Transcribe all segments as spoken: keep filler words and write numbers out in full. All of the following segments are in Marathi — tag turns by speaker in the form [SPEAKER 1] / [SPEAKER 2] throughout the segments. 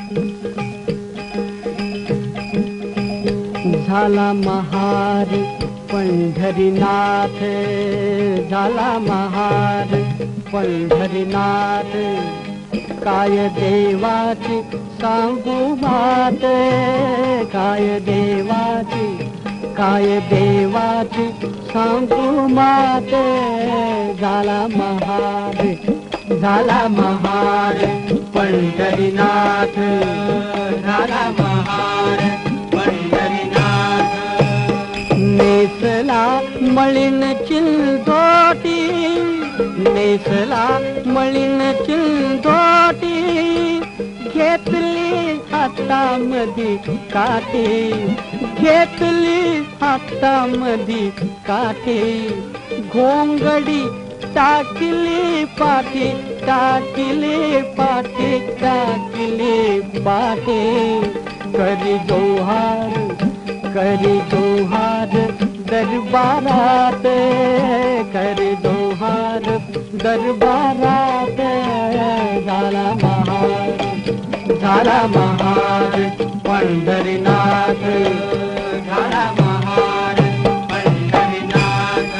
[SPEAKER 1] झाला महार पंढरीनाथ, झाला महार पंढरीनाथ, काय देवाची सांगू मात, काय देवाची काय देवाची सांगू मात, झाला महार झाला महार पंढरीनाथ, झाला महार पंढरीनाथ, नेसला मळीन चिंधोटी, नेसला मळीन चिंधोटी, घेतली हातामधी काठी, घेतली हातामधी काठी, घोंगडी टाकली पाठी, टाकली पाठी, टाकली पाठी, करी जोहार करी जोहार दरबारात, करी जोहार दरबारात, झाला महार झाला महार पंढरीनाथ, झाला महार पंढरीनाथ,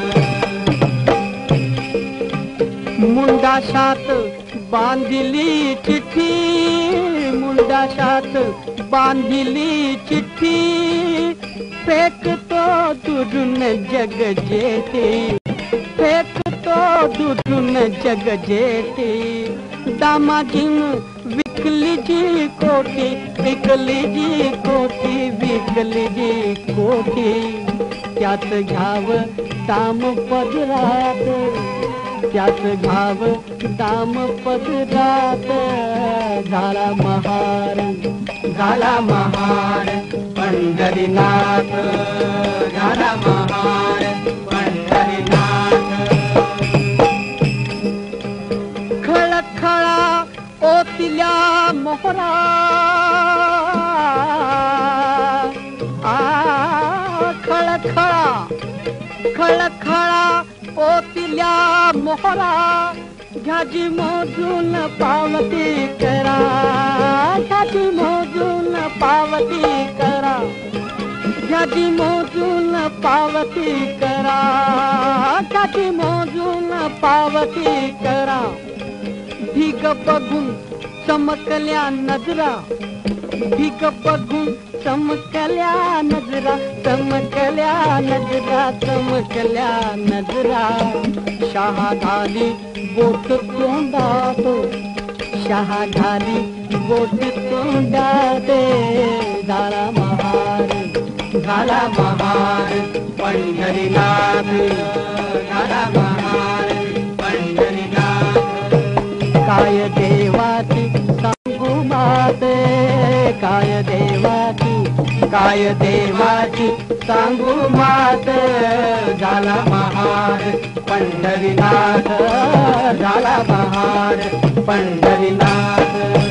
[SPEAKER 1] मुंडाशात बांधिली चिठ्ठी, मुंडाशात बांधिली चिठ्ठी, फेकतो दुरून जग जेठी, फेकतो दुरून जग जेठी, दामाजीन विकली जी कोठी, विकली जी कोठी, विकली जी कोठी, त्यात घ्याव दाम पदरात, त्यात घ्याव दाम पदरात, झाला महार झाला महार पंढरीनाथ, झाला महार पंढरीनाथ, खळखळा ओतिल्या मोहरा, आ खळखळा खळखळा ओतिल्या मोहरा, घ्याजी मोजून पावती करा, घ्याजी मोजून पावती करा, घ्याजी मोजून पावती करा, घ्याजी मोजून पावती करा, ढीग बघून चमकल्या नजरा, ढीग बघून चमकल्या नजरा, चमकल्या नजरा, चमकल्या नजरा, शहा घाली बोट तोंडात, शहा घाली बोट तोंडात, झाला महार झाला महार पंढरीनाथ, झाला महार पंढरीनाथ, काय देवाची सांगू मात, काय देवाची काय देवाची सांगू मात, झाला महार पंढरीनाथ, झाला महार पंढरीनाथ.